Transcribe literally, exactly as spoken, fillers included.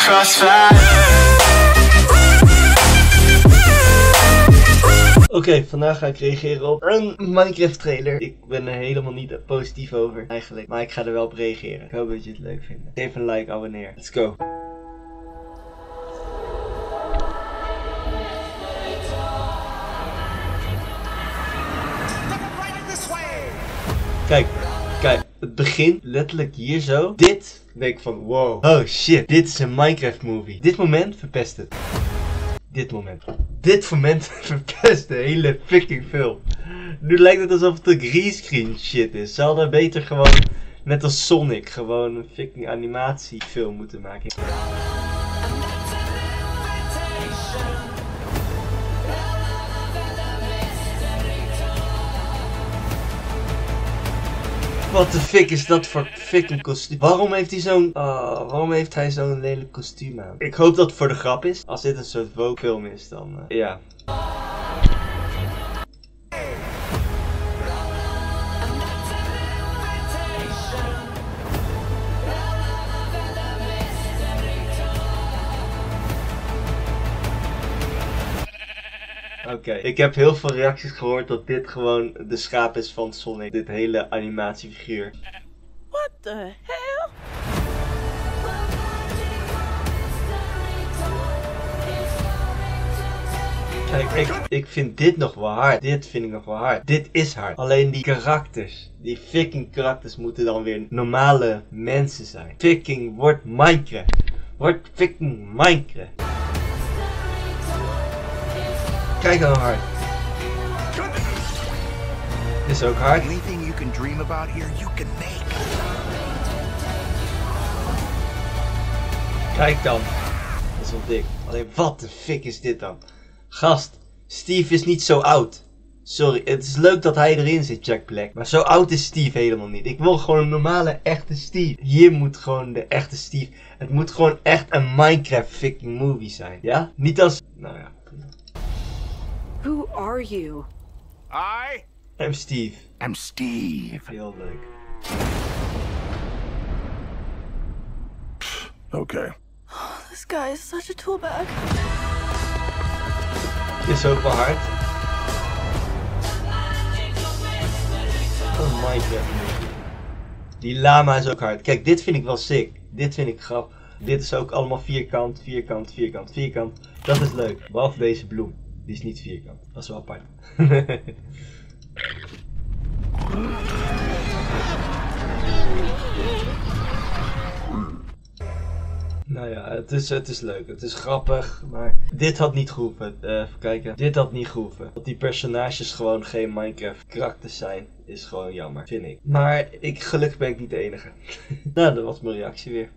Oké, okay, vandaag ga ik reageren op een Minecraft trailer. Ik ben er helemaal niet positief over eigenlijk, maar ik ga er wel op reageren. Ik hoop dat je het leuk vindt. Geef een like, abonneer. Let's go. Kijk, kijk, het begint letterlijk hier zo. Dit denk ik van wow, oh shit, dit is een Minecraft movie. Dit moment verpest het. Dit moment. Dit moment verpest de hele fucking film. Nu lijkt het alsof het een greenscreen shit is. Ze hadden beter gewoon, net als Sonic, gewoon een fucking animatiefilm moeten maken. Wat de fuck is dat voor fucking kostuum? Waarom heeft hij zo'n... Uh, waarom heeft hij zo'n lelijk kostuum aan? Ik hoop dat het voor de grap is. Als dit een soort Vogue film is, dan... Uh, ja. Oké, okay. Ik heb heel veel reacties gehoord dat dit gewoon de schaap is van Sonic. Dit hele animatiefiguur. What the hell? Kijk, ik, ik vind dit nog wel hard. Dit vind ik nog wel hard. Dit is hard. Alleen die karakters. Die fucking karakters moeten dan weer normale mensen zijn. Fucking wordt Minecraft. Wordt fucking Minecraft. Kijk nou hard. Dit is ook hard. Anything you can dream about here, you can make. Kijk dan. Dat is wel dik. Alleen wat de fuck is dit dan? Gast, Steve is niet zo oud. Sorry, het is leuk dat hij erin zit, Jack Black. Maar zo oud is Steve helemaal niet. Ik wil gewoon een normale, echte Steve. Hier moet gewoon de echte Steve. Het moet gewoon echt een Minecraft fucking movie zijn. Ja? Niet als... Nou ja. Who are you? I I'm Steve. am Steve. Heel leuk. Okay. Oh, this guy is such a toolbag. Dit is ook wel hard. Oh, Minecraft. Die lama is ook hard. Kijk, dit vind ik wel sick. Dit vind ik grappig. Dit is ook allemaal vierkant, vierkant, vierkant, vierkant. Dat is leuk. Behalve deze bloem. Die is niet vierkant. Dat is wel apart. Nou ja, het is, het is leuk. Het is grappig. Maar dit had niet gehoeven. Uh, even kijken. Dit had niet gehoeven. Dat die personages gewoon geen Minecraft karakters zijn. Is gewoon jammer. Vind ik. Maar ik, gelukkig ben ik niet de enige. Nou, dat was mijn reactie weer.